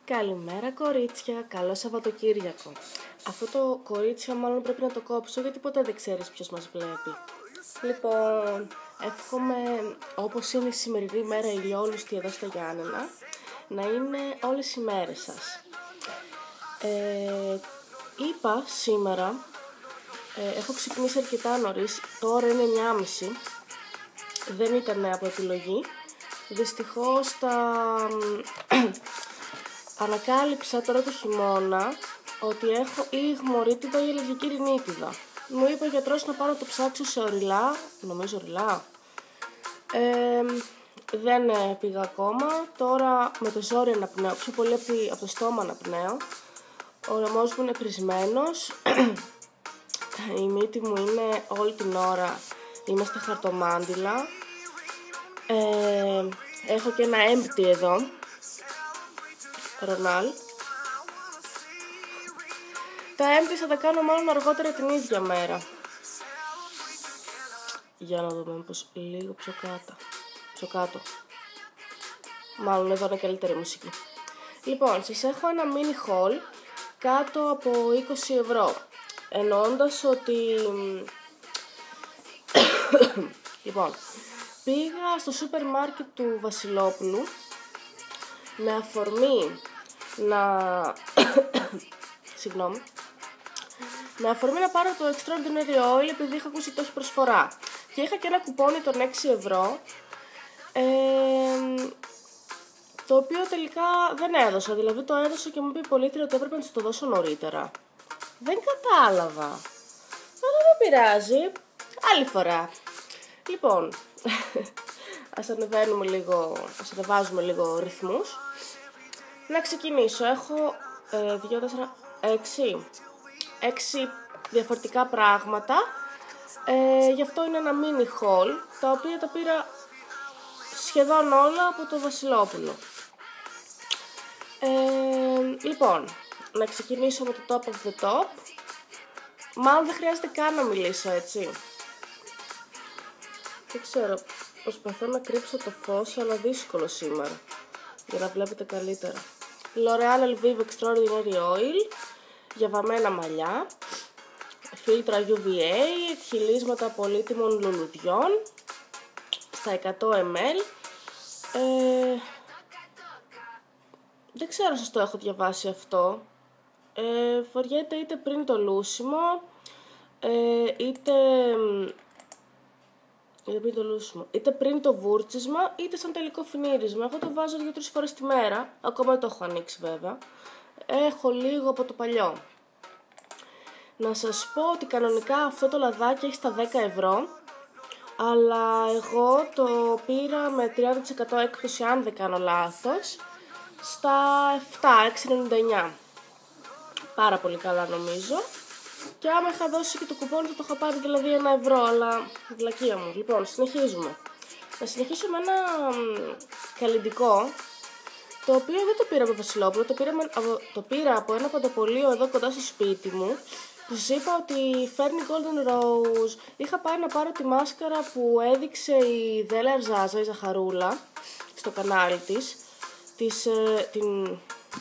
Καλημέρα κορίτσια, καλό Σαββατοκύριακο. Αυτό το κορίτσια μάλλον πρέπει να το κόψω γιατί ποτέ δεν ξέρεις ποιος μας βλέπει. Λοιπόν, εύχομαι όπως είναι η σημερινή μέρα ηλιόλουστη εδώ στα Γιάννενα να είναι όλες οι μέρες σας. Είπα σήμερα, έχω ξυπνήσει αρκετά νωρίς, τώρα είναι 9.30, δεν ήταν από επιλογή. Δυστυχώς ανακάλυψα τώρα το χειμώνα ότι έχω ή ιγμωρίτιδα ή αλλεργική ρινίτιδα. Μου είπε ο γιατρός να πάω να το ψάξω σε οριλά, νομίζω οριλά. Δεν πήγα ακόμα, τώρα με το ζόρι αναπνέω, πιο πολύ από το στόμα αναπνέω. Ο λαιμός μου είναι πρισμένος, η μύτη μου είναι όλη την ώρα, είμαι στα χαρτομάντιλα. Έχω και ένα empty εδώ, Ρονάλ. Τα empty θα τα κάνω μάλλον αργότερα την ίδια μέρα. Για να δούμε μήπως λίγο πιο κάτω. Μάλλον εδώ είναι καλύτερη μουσική. Λοιπόν, σας έχω ένα mini haul κάτω από 20 ευρώ. Εννοώντας ότι... Λοιπόν, πήγα στο σούπερ μάρκετ του Βασιλόπουλου με αφορμή να πάρω το Extraordinary Oil επειδή είχα ακούσει τόση προσφορά. Και είχα και ένα κουπόνι των 6 ευρώ, το οποίο τελικά δεν έδωσα. Δηλαδή το έδωσα και μου είπε η πολίτρια ότι έπρεπε να το δώσω νωρίτερα. Δεν κατάλαβα. Αλλά δεν πειράζει. Άλλη φορά. Λοιπόν, ας ανεβάζουμε λίγο ρυθμούς. Να ξεκινήσω. Έχω 6 διαφορετικά πράγματα. Γι' αυτό είναι ένα mini haul, τα οποία τα πήρα σχεδόν όλα από το Βασιλόπουλο. Λοιπόν, να ξεκινήσω με το top of the top. Μάλλον δεν χρειάζεται καν να μιλήσω, έτσι. Δεν ξέρω, προσπαθώ να κρύψω το φως, αλλά δύσκολο σήμερα, για να βλέπετε καλύτερα. L'Oréal Elvive Extraordinary Oil για βαμμένα μαλλιά, φίλτρα UVA, εκχυλίσματα πολύτιμων λουλουδιών στα 100 ml. Δεν ξέρω αν σας το έχω διαβάσει αυτό. Φοριέται είτε πριν το λούσιμο, είτε πριν το βούρτσισμα, είτε σαν τελικό φινίρισμα. Εγώ το βάζω 2-3 φορές τη μέρα, ακόμα δεν το έχω ανοίξει βέβαια. Έχω λίγο από το παλιό. Να σας πω ότι κανονικά αυτό το λαδάκι έχει στα 10 ευρώ, αλλά εγώ το πήρα με 30% έκπτωση, αν δεν κάνω λάθος, στα 6,99. Πάρα πολύ καλά νομίζω. Και άμα είχα δώσει και το κουπόνι θα το είχα πάρει δηλαδή 1 ευρώ, αλλά βλακεία μου. Λοιπόν, συνεχίζουμε. Να συνεχίσω με ένα καλλυντικό, το οποίο δεν το πήρα από το Βασιλόπουλο, το πήρα από ένα παντοπολείο εδώ κοντά στο σπίτι μου. Σας είπα ότι φέρνει Golden Rose. Είχα πάει να πάρω τη μάσκαρα που έδειξε η Δέλα Αρζάζα, η Ζαχαρούλα, στο κανάλι της. Την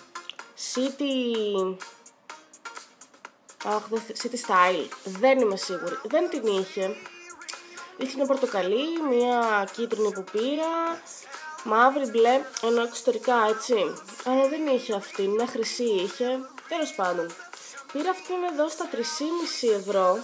City Style. Δεν είμαι σίγουρη. Δεν την είχε. Είχε μια πορτοκαλί, μια κίτρινη που πήρα, μαύρη, μπλε, ενώ εξωτερικά έτσι. Αλλά δεν είχε αυτή, μια χρυσή είχε. Τέλος πάντων. Πήρα αυτήν εδώ στα 3,5 ευρώ.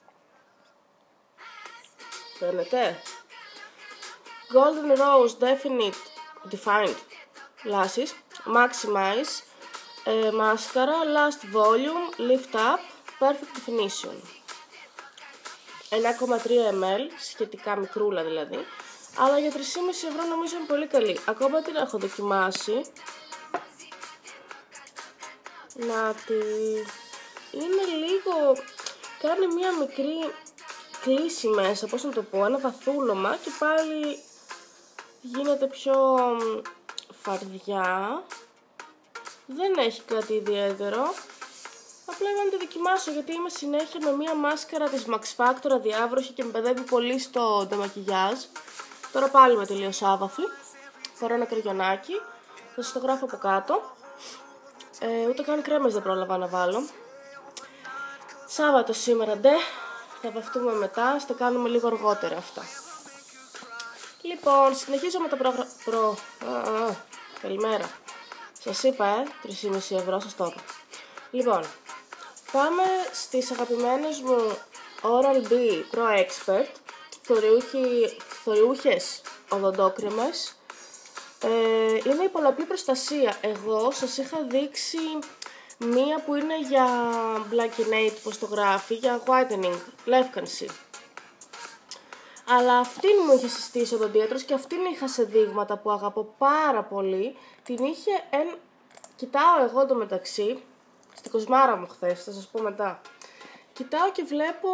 Φαίνεται. Golden Rose Defined Lashes Maximize μάσκαρα Last Volume Lift Up Perfect Definition. 1,3 ml, σχετικά μικρούλα δηλαδή, αλλά για 3,5 ευρώ νομίζω είναι πολύ καλή. Ακόμα την έχω δοκιμάσει. Είναι λίγο, κάνει μια μικρή κλίση μέσα, πώς να το πω, ένα βαθούλωμα και πάλι γίνεται πιο φαρδιά. Δεν έχει κάτι ιδιαίτερο. Απλά να τη δοκιμάσω γιατί είμαι συνέχεια με μια μάσκαρα της Max Factor αδιάβροχη και με παιδεύει πολύ στο ντεμακιγιάζ. Τώρα πάλι με τελείως άβαφη. Φορώ ένα κραγιονάκι. Θα σας το γράφω από κάτω. Ούτε καν κρέμες δεν πρόλαβα να βάλω. Σάββατο σήμερα, ντε. Θα βαφτούμε μετά, θα κάνουμε λίγο αργότερα αυτά. Λοιπόν, συνεχίζω με τα καλημέρα. Σας είπα, 3,5 ευρώ, σας το είπα. Λοιπόν, πάμε στις αγαπημένες μου Oral-B Pro Expert, θωριούχες οδοντόκρεμες. Είναι η πολλαπλή προστασία. Εγώ σας είχα δείξει μία που είναι για blackenate, πως το γράφει, για whitening, λεύκανση. Αλλά αυτήν μου είχε συστήσει ο οδοντίατρος και αυτήν είχα σε δείγματα που αγαπώ πάρα πολύ. Την είχε Κοιτάω εγώ εντωμεταξύ, στην κοσμάρα μου χθες, θα σας πω μετά. Κοιτάω και βλέπω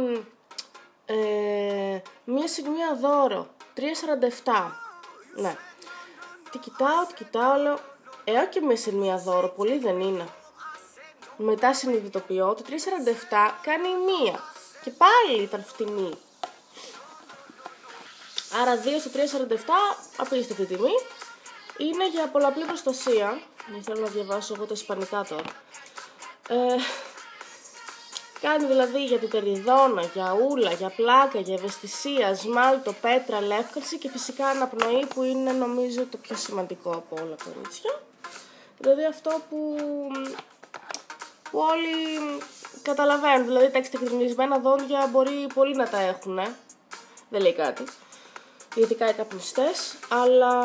μία σημεία δώρο, 3,47. Ναι. Τι κοιτάω, λέω, και μία σημεία δώρο, πολύ δεν είναι. Μετά συνειδητοποιώ, το 3,47 κάνει μία. Και πάλι ήταν φτηνή. Άρα 2 στο 3,47, απίστευτη τιμή. Είναι για πολλαπλή προστασία. Δεν θέλω να διαβάσω εγώ τα ισπανικά τώρα. Κάνει δηλαδή για τετεριδόνα, για ούλα, για πλάκα, για ευαισθησία, σμάλτο, πέτρα, λεύκανση και φυσικά αναπνοή που είναι νομίζω το πιο σημαντικό από όλα, κορίτσια. Δηλαδή αυτό που όλοι καταλαβαίνουν. Δηλαδή τα εξτεκρινισμένα δόντια μπορεί πολλοί να τα έχουν. Δεν λέει κάτι. Ειδικά οι καπνιστές, αλλά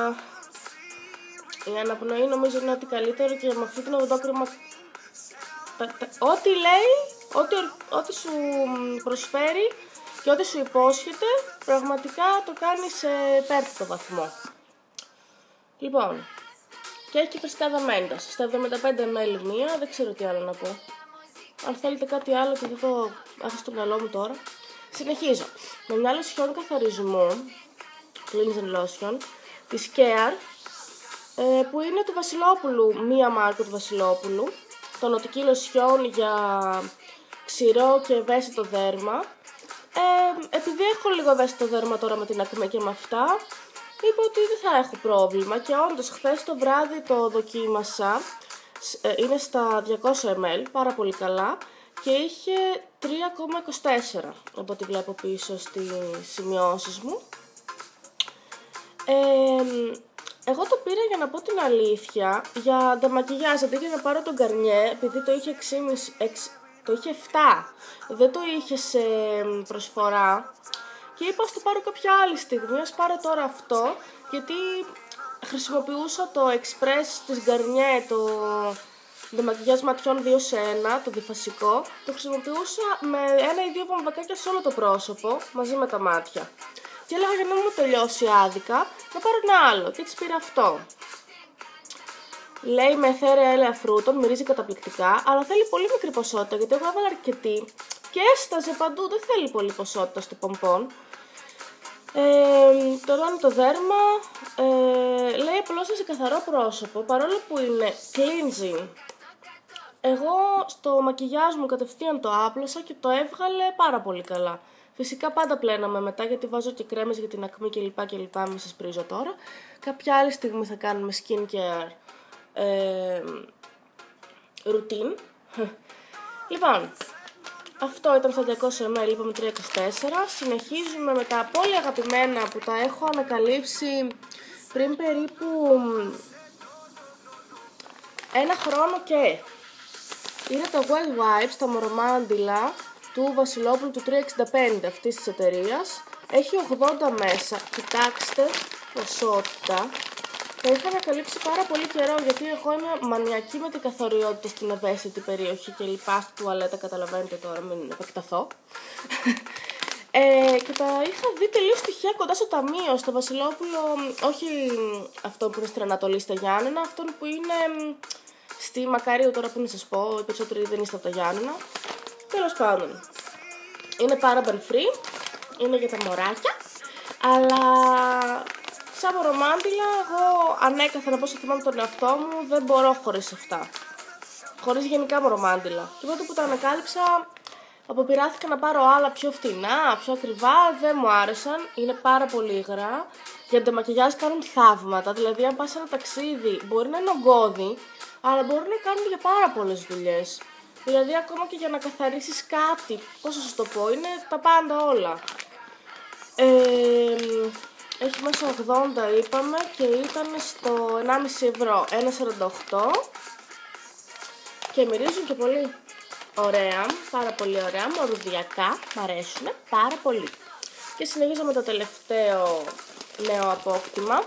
η αναπνοή νομίζω είναι ό,τι καλύτερο και με αυτή την οδοντόκρεμα ό,τι λέει, ό,τι σου προσφέρει και ό,τι σου υπόσχεται, πραγματικά το κάνει σε υπέρτατο βαθμό. Λοιπόν, και έχει και φυσικά δαμέντας, στα 75 ml μία, δεν ξέρω τι άλλο να πω. Αν θέλετε κάτι άλλο και δεν το έχω στο μυαλό μου τώρα. Συνεχίζω, με μια λοσιόν καθαρισμού, cleansing lotion, της Care, που είναι του Βασιλόπουλου, μία μάρκα του Βασιλόπουλου, τονωτική λοσιόν για ξηρό και ευαίσθητο δέρμα. Επειδή έχω λίγο ευαίσθητο δέρμα τώρα με την ακμέ και με αυτά, είπα ότι δεν θα έχω πρόβλημα και όντως χθες το βράδυ το δοκίμασα, είναι στα 200 ml, πάρα πολύ καλά και είχε 3,24 από ό,τι βλέπω πίσω στις σημειώσεις μου. Εγώ το πήρα για να πω την αλήθεια, για ανταμακιγιάζ, αντί για να πάρω τον Garnier, επειδή το είχε 7, δεν το είχε σε προσφορά και είπα ας το πάρω κάποια άλλη στιγμή, ας πάρω τώρα αυτό, γιατί χρησιμοποιούσα το Express της Garnier, το ανταμακιγιάζ ματιών 2 σε 1, το διφασικό, το χρησιμοποιούσα με 1 ή 2 βαμβακάκια σε όλο το πρόσωπο, μαζί με τα μάτια. Και έλεγα για να μου τελειώσει άδικα, να πάρω ένα άλλο και έτσι πήρα αυτό. Λέει με αιθέραια έλαια φρούτων, μυρίζει καταπληκτικά, αλλά θέλει πολύ μικρή ποσότητα γιατί εγώ έβαλα αρκετή και έσταζε παντού, δεν θέλει πολύ ποσότητα στο πομπον. Τονώνει το δέρμα, λέει απλώς σε καθαρό πρόσωπο, παρόλο που είναι cleansing. Εγώ στο μακιγιάζ μου κατευθείαν το άπλωσα και το έβγαλε πάρα πολύ καλά. Φυσικά πάντα πλέναμε μετά γιατί βάζω και κρέμες για την ακμή κλπ. Μην σας πρίζω τώρα. Κάποια άλλη στιγμή θα κάνουμε skincare routine. Λοιπόν, αυτό ήταν στα 200 ml, είπαμε 3,24. Συνεχίζουμε με τα πολύ αγαπημένα που τα έχω ανακαλύψει πριν περίπου 1 χρόνο και είναι τα Wet Wipes, τα μορομάντιλα του Βασιλόπουλου του 365 αυτής της εταιρείας. Έχει 80 μέσα, κοιτάξτε ποσότητα. Τα είχα ανακαλύψει πάρα πολύ καιρό γιατί εγώ είμαι μανιακή με την καθαριότητα στην ευαίσθητη περιοχή και λοιπά στη τουαλέτα, καταλαβαίνετε τώρα, μην επεκταθώ. Και τα είχα δει τελείως τυχαία κοντά στο ταμείο, στο Βασιλόπουλο, όχι αυτό που είναι στην Ανατολή στα Γιάννενα, αυτόν που είναι στη Μακαρίου, τώρα που να σας πω, οι περισσότεροι δεν είστε από τα Γιάννενα. Τέλος πάντων, είναι paraben free, είναι για τα μωράκια, αλλά σαν μορομάντιλα εγώ ανέκαθεν από όσο θυμάμαι τον εαυτό μου δεν μπορώ χωρίς αυτά, χωρίς γενικά μορομάντιλα. Και τότε που τα ανακάλυψα αποπειράθηκα να πάρω άλλα πιο φτηνά, πιο ακριβά, δεν μου άρεσαν, είναι πάρα πολύ υγρά, για το μακιγιάζ κάνουν θαύματα, δηλαδή αν πας σε ένα ταξίδι μπορεί να είναι ογκώδη, αλλά μπορούν να κάνουν για πάρα πολλές δουλειές. Δηλαδή ακόμα και για να καθαρίσεις κάτι, πώς θα σας το πω, είναι τα πάντα όλα. Έχει μέσα 80 είπαμε και ήταν στο 1,5 ευρώ, 1,48 και μυρίζουν και πολύ ωραία, πάρα πολύ ωραία, μορουδιακά, μ' αρέσουν πάρα πολύ. Και συνεχίζω με το τελευταίο νέο απόκτημα.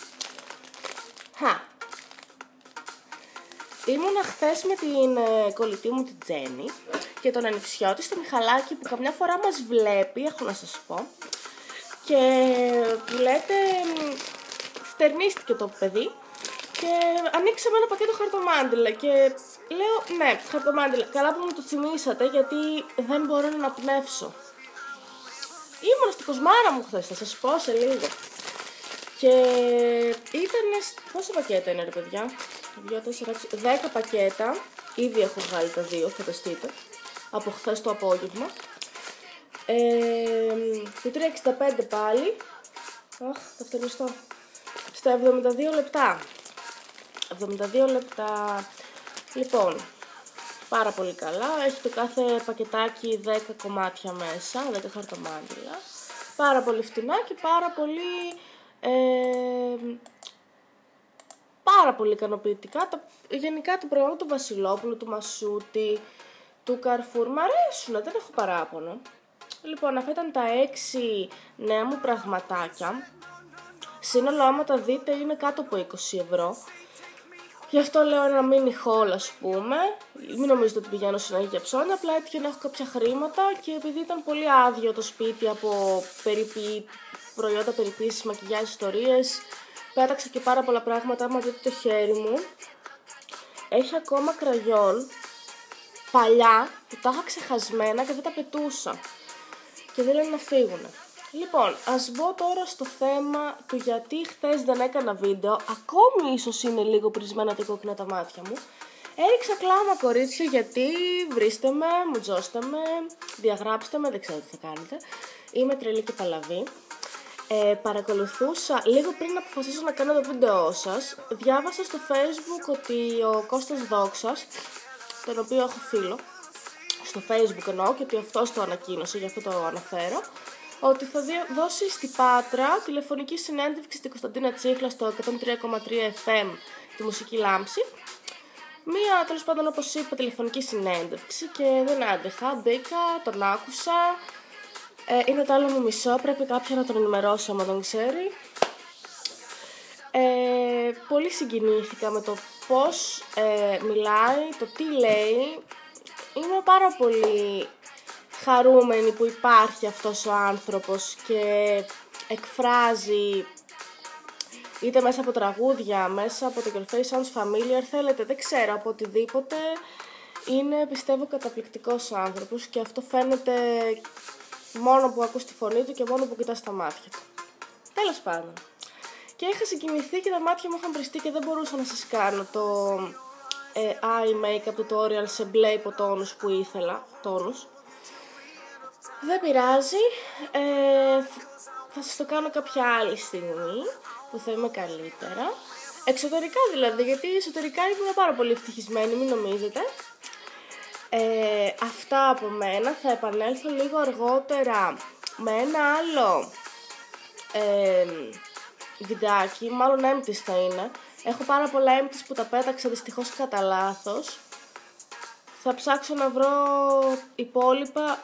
Ήμουνα χθες με την κολλητή μου την Τζέννη και τον ανιψιό της, το Μιχαλάκι, που καμιά φορά μας βλέπει, έχω να σας πω. Και που λέτε, στερνίστηκε το παιδί και ανοίξαμε ένα πακέτο χαρτομάντιλα και λέω ναι, χαρτομάντιλα, καλά που μου το θυμήσατε γιατί δεν μπορώ να αναπνεύσω. Ήμουν στην κοσμάρα μου χθες, θα σας πω σε λίγο. Και ήτανε, πόσα πακέτα είναι ρε παιδιά, 2, 4, 10 πακέτα, ήδη έχω βγάλει τα 2, φανταστείτε, από χθες το απόγευμα. Το 3,65 πάλι. Αχ, θα φτανιστώ. Στα 72 λεπτά. 72 λεπτά. Λοιπόν, πάρα πολύ καλά. Έχει το κάθε πακετάκι 10 κομμάτια μέσα, 10 χαρτομάτιλα. Πάρα πολύ φτηνά και πάρα πολύ πάρα πολύ ικανοποιητικά. Γενικά το προϊόν του Βασιλόπουλου, του Μασούτη, του Καρφούρ μ' αρέσουν, δεν έχω παράπονο. Λοιπόν, αυτά ήταν τα 6 νέα μου πραγματάκια. Σύνολο, άμα τα δείτε, είναι κάτω από 20 ευρώ. Γι' αυτό λέω ένα mini haul, ας πούμε. Μην νομίζετε ότι πηγαίνω συνέχεια για ψώνια, απλά έτυχε να έχω κάποια χρήματα και επειδή ήταν πολύ άδειο το σπίτι από προϊόντα περιποίησης, μακιγιάζ, ιστορίες, πέταξα και πάρα πολλά πράγματα. Άμα δείτε το χέρι μου, έχει ακόμα κραγιόν παλιά που τα είχα ξεχασμένα και δεν τα πετούσα και δεν λένε να φύγουν. Λοιπόν, ας μπω τώρα στο θέμα του γιατί χθες δεν έκανα βίντεο. Ακόμη ίσως είναι λίγο πρισμένα τα κόκκινα τα μάτια μου. Έριξα κλάμα, κορίτσια, γιατί βρίστε με, μουτζώστε με, διαγράψτε με, δεν ξέρω τι θα κάνετε. Είμαι τρελή και παλαβή. Παρακολουθούσα λίγο πριν αποφασίσω να κάνω το βίντεό σας. Διάβασα στο Facebook ότι ο Κώστας Δόξας, τον οποίο έχω φίλο, στο Facebook εννοώ, και ότι αυτός το ανακοίνωσε, γι' αυτό το αναφέρω, ότι θα δώσει στη Πάτρα τηλεφωνική συνέντευξη στην Κωνσταντίνα Τσίχλα στο 103,3 FM τη Μουσική Λάμψη. Μία, τέλος πάντων, όπως είπα, τηλεφωνική συνέντευξη και δεν άντεχα, μπήκα, τον άκουσα. Είναι το άλλο μου μισό, πρέπει κάποια να τον ενημερώσει άμα τον ξέρει. Πολύ συγκινήθηκα με το πώς μιλάει, το τι λέει. Είμαι πάρα πολύ χαρούμενη που υπάρχει αυτός ο άνθρωπος και εκφράζει είτε μέσα από τραγούδια, μέσα από το Your Face Sounds Familiar, θέλετε, δεν ξέρω, από οτιδήποτε. Είναι, πιστεύω, καταπληκτικός άνθρωπος και αυτό φαίνεται μόνο που ακούς τη φωνή του και μόνο που κοιτάς τα μάτια του. Τέλος πάντων. Και είχα συγκινηθεί και τα μάτια μου είχαν πριστεί και δεν μπορούσα να σας κάνω το eye makeup tutorial σε μπλε υποτόνους που ήθελα, τόνους. Δεν πειράζει, θα σας το κάνω κάποια άλλη στιγμή που θα είμαι καλύτερα. Εξωτερικά δηλαδή, γιατί εσωτερικά ήμουν πάρα πολύ ευτυχισμένη, μην νομίζετε. Αυτά από μένα, θα επανέλθω λίγο αργότερα με ένα άλλο βιντεάκι, μάλλον empties θα είναι. Έχω πάρα πολλά empties που τα πέταξα δυστυχώς κατά λάθος. Θα ψάξω να βρω υπόλοιπα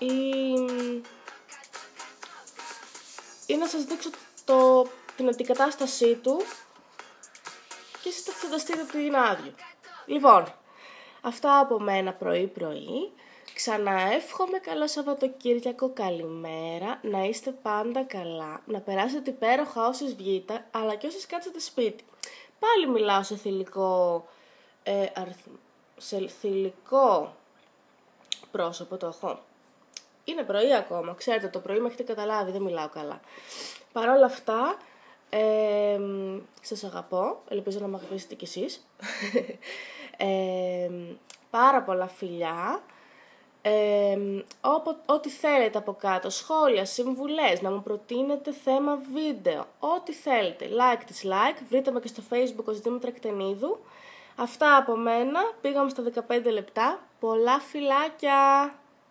ή να σας δείξω την αντικατάστασή του και εσείς θα φανταστείτε ότι είναι άδειο. Λοιπόν, αυτά από μένα πρωί-πρωί. Ξαναεύχομαι καλό Σαββατοκύριακο, καλημέρα, να είστε πάντα καλά, να περάσετε υπέροχα όσες βγείτε, αλλά και όσες κάτσετε σπίτι. Πάλι μιλάω σε θηλυκό σε θηλυκό πρόσωπο, το έχω. Είναι πρωί ακόμα, ξέρετε, το πρωί με έχετε καταλάβει, δεν μιλάω καλά. Παρ' όλα αυτά, σας αγαπώ, ελπίζω να με αγαπήσετε κι εσείς. Πάρα πολλά φιλιά. Ό,τι θέλετε από κάτω, σχόλια, συμβουλές, να μου προτείνετε θέμα βίντεο, ό,τι θέλετε, like, dislike, βρείτε με και στο Facebook ως Δήμητρα Κτενίδου. Αυτά από μένα, πήγαμε στα 15 λεπτά. Πολλά φιλάκια!